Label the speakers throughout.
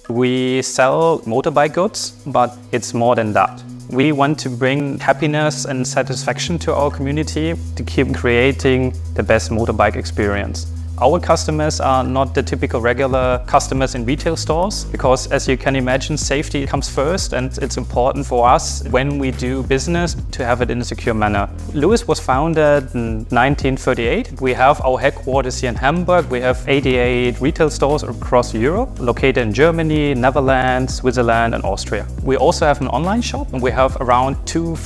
Speaker 1: We sell motorbike goods, but it's more than that. We want to bring happiness and satisfaction to our community to keep creating the best motorbike experience. Our customers are not the typical regular customers in retail stores because, as you can imagine, safety comes first, and it's important for us when we do business to have it in a secure manner. Lewis was founded in 1938. We have our headquarters here in Hamburg. We have 88 retail stores across Europe, located in Germany, Netherlands, Switzerland and Austria. We also have an online shop, and we have around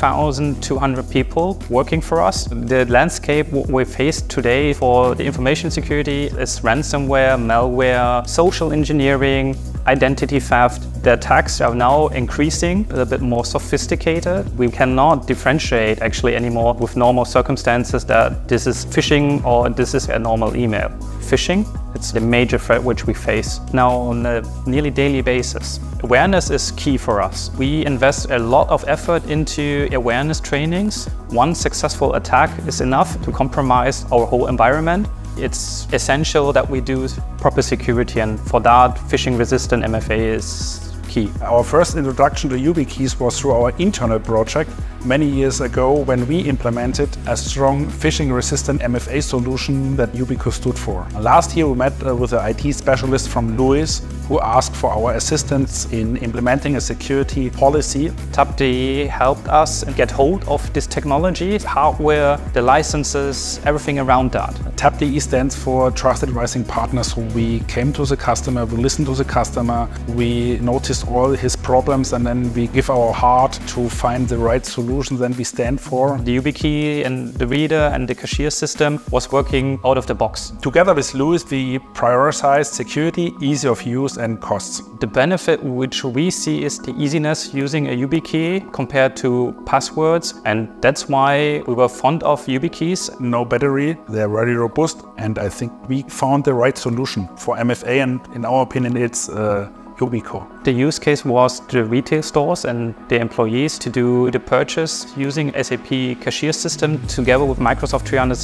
Speaker 1: 2,200 people working for us. The landscape we face today for the information security is ransomware, malware, social engineering, identity theft. The attacks are now increasing, a bit more sophisticated. We cannot differentiate actually anymore with normal circumstances that this is phishing or this is a normal email. Phishing, it's the major threat which we face now on a nearly daily basis. Awareness is key for us. We invest a lot of effort into awareness trainings. One successful attack is enough to compromise our whole environment. It's essential that we do proper security, and for that, phishing-resistant MFA is key.
Speaker 2: Our first introduction to YubiKeys was through our internal project many years ago when we implemented a strong phishing-resistant MFA solution that Yubico stood for. Last year we met with an IT specialist from Lewis who asked for our assistance in implementing a security policy.
Speaker 1: TAP.de helped us get hold of this technology, hardware, the licenses, everything around that.
Speaker 2: TAP.de stands for Trusted Advising Partners. We came to the customer, we listened to the customer, we noticed all his problems, and then we give our heart to find the right solutions and we stand for.
Speaker 1: The YubiKey and the reader and the cashier system was working out of the box.
Speaker 2: Together with Lewis, we prioritized security, ease of use and costs.
Speaker 1: The benefit which we see is the easiness using a YubiKey compared to passwords, and that's why we were fond of YubiKeys.
Speaker 2: No battery, they're very robust, and I think we found the right solution for MFA, and in our opinion it's Yubico.
Speaker 1: The use case was the retail stores and the employees to do the purchase using SAP cashier system together with Microsoft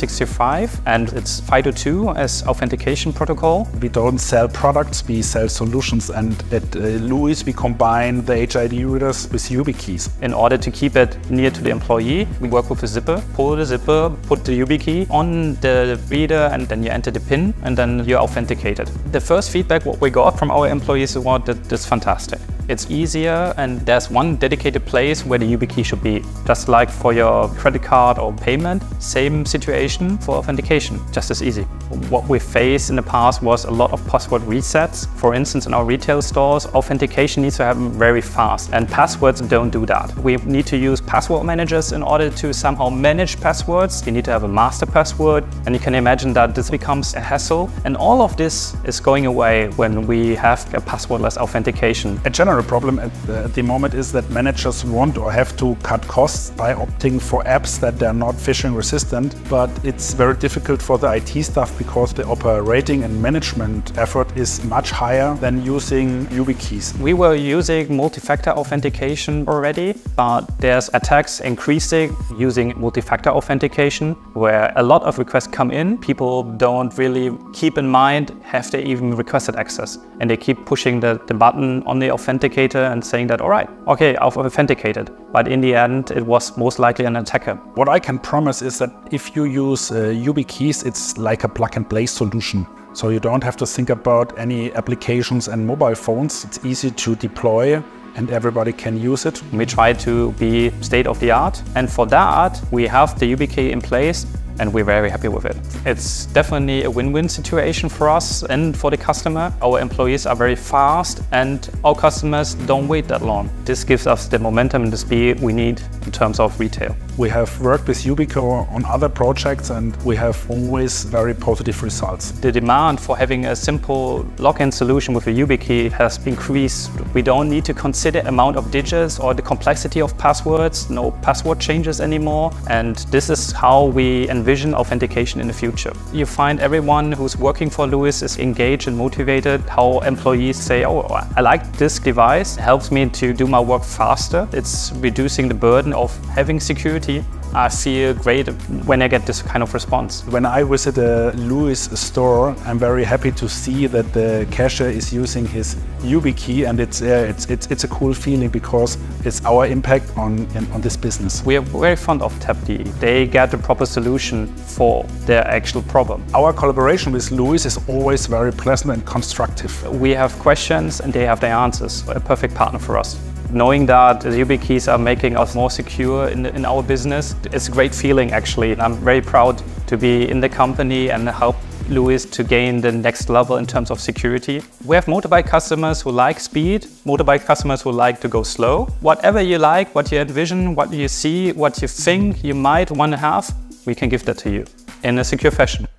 Speaker 1: 365 and its FIDO2 as authentication protocol.
Speaker 2: We don't sell products, we sell solutions, and at Lewis we combine the HID readers with YubiKeys.
Speaker 1: In order to keep it near to the employee, we work with a zipper. Pull the zipper, put the YubiKey on the reader, and then you enter the PIN and then you're authenticated. The first feedback what we got from our employees was that it's fantastic. It's easier, and there's one dedicated place where the YubiKey should be. Just like for your credit card or payment, same situation for authentication, just as easy. What we faced in the past was a lot of password resets. For instance, in our retail stores, authentication needs to happen very fast, and passwords don't do that. We need to use password managers in order to somehow manage passwords. You need to have a master password, and you can imagine that this becomes a hassle. And all of this is going away when we have a passwordless authentication.
Speaker 2: A general problem at the moment is that managers want or have to cut costs by opting for apps that are not phishing resistant, but it's very difficult for the IT staff because the operating and management effort is much higher than using YubiKeys.
Speaker 1: We were using multi-factor authentication already, but there's attacks increasing using multi-factor authentication where a lot of requests come in. People don't really keep in mind have they even requested access, and they keep pushing the button on the authenticator and saying that, all right, okay, I've authenticated. But in the end, it was most likely an attacker.
Speaker 2: What I can promise is that if you use YubiKeys, it's like a plug-and-play solution. So you don't have to think about any applications and mobile phones. It's easy to deploy and everybody can use it.
Speaker 1: We try to be state-of-the-art, and for that, we have the YubiKey in place, and we're very happy with it. It's definitely a win-win situation for us and for the customer. Our employees are very fast and our customers don't wait that long. This gives us the momentum and the speed we need in terms of retail.
Speaker 2: We have worked with Yubico on other projects and we have always very positive results.
Speaker 1: The demand for having a simple login solution with a YubiKey has increased. We don't need to consider amount of digits or the complexity of passwords, no password changes anymore, and this is how we envision authentication in the future. You find everyone who's working for Lewis is engaged and motivated. How employees say, oh, I like this device, it helps me to do my work faster. It's reducing the burden of having security. I feel great when I get this kind of response.
Speaker 2: When I visit a Louis store, I'm very happy to see that the cashier is using his YubiKey, and it's a cool feeling because it's our impact on this business.
Speaker 1: We are very fond of Tap.de. They get the proper solution for their actual problem.
Speaker 2: Our collaboration with Louis is always very pleasant and constructive.
Speaker 1: We have questions and they have the answers. A perfect partner for us. Knowing that the YubiKeys are making us more secure in our business, it's a great feeling actually. And I'm very proud to be in the company and help Louis to gain the next level in terms of security. We have motorbike customers who like speed, motorbike customers who like to go slow. Whatever you like, what you envision, what you see, what you think you might want to have, we can give that to you in a secure fashion.